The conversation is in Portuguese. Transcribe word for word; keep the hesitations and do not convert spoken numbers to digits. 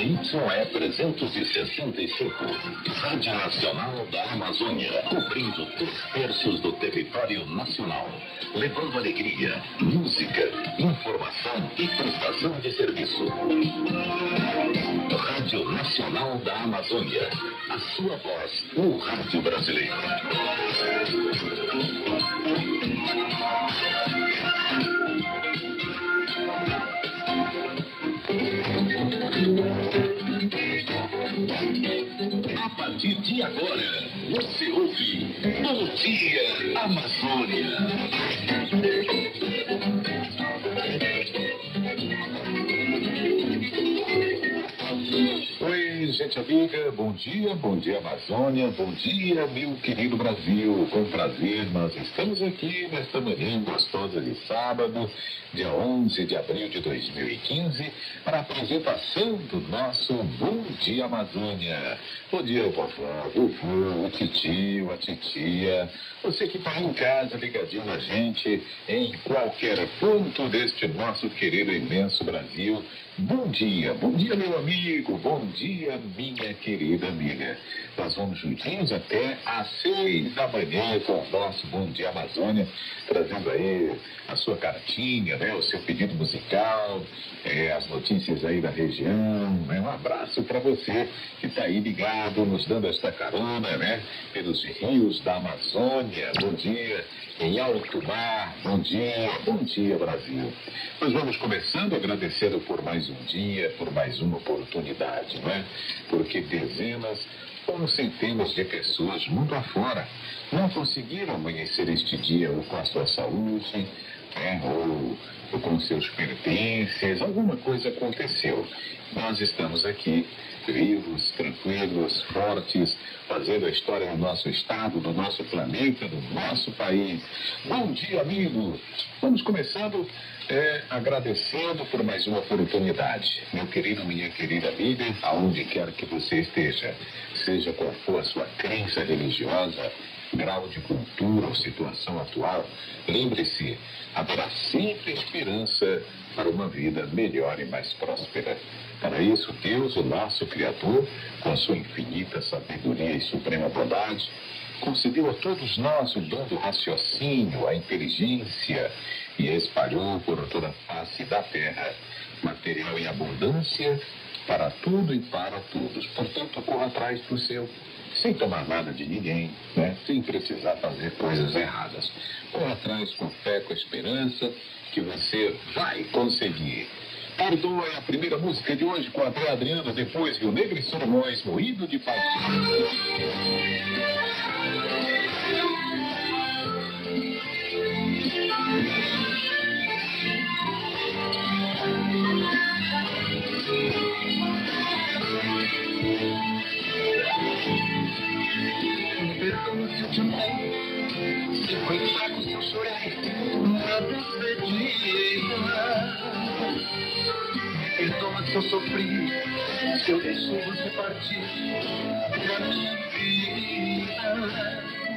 Y E trezentos e sessenta e cinco, Rádio Nacional da Amazônia, cobrindo três terços do território nacional, levando alegria, música, informação e prestação de serviço. Rádio Nacional da Amazônia, a sua voz no rádio brasileiro. A partir de agora, você ouve Bom Dia Amazônia. Oi, gente amiga, bom dia, bom dia Amazônia, bom dia meu querido Brasil, com prazer nós estamos aqui nesta manhã gostosa de sábado, dia onze de abril de dois mil e quinze, para a apresentação do nosso Bom Dia Amazônia. Bom dia, vovó, vovô, o titio, a titia, você que está em casa ligadinho na gente, em qualquer ponto deste nosso querido imenso Brasil. Bom dia, bom dia meu amigo, bom dia minha querida amiga. Nós vamos juntinhos até às seis da manhã com o nosso Bom Dia Amazônia, trazendo aí a sua cartinha, né, o seu pedido musical, é, as notícias aí da região, né? Um abraço para você que está aí ligado, nos dando esta carona, né, pelos rios da Amazônia. Bom dia. Em alto mar, bom dia, bom dia Brasil. Nós vamos começando agradecendo por mais um dia, por mais uma oportunidade, não é? Porque dezenas ou centenas de pessoas mundo afora não conseguiram amanhecer este dia ou com a sua saúde, né? ou, ou com seus pertences, alguma coisa aconteceu. Nós estamos aqui vivos, tranquilos, fortes, fazendo a história do nosso estado, do nosso planeta, do nosso país. Bom dia, amigo! Vamos começando é, agradecendo por mais uma oportunidade. Meu querido, minha querida amiga, aonde quer que você esteja, seja qual for a sua crença religiosa, grau de cultura ou situação atual, lembre-se, haverá sempre esperança para uma vida melhor e mais próspera. Para isso, Deus, o nosso Criador, com a sua infinita sabedoria e suprema bondade, concedeu a todos nós o dom do raciocínio, a inteligência, e espalhou por toda a face da terra material em abundância para tudo e para todos. Portanto, corra atrás do seu, sem tomar nada de ninguém, né? Sem precisar fazer coisas erradas. Corra atrás com fé, com esperança, que você vai conseguir. Perdoa é a primeira música de hoje com André Adriano, depois Rio Negro e Solimões, Moído de Paixão. Me perdoa se eu te amei, se foi fraco, se eu chorei na despedida. Perdoa se eu sofri, se eu deixei você partir da minha vida.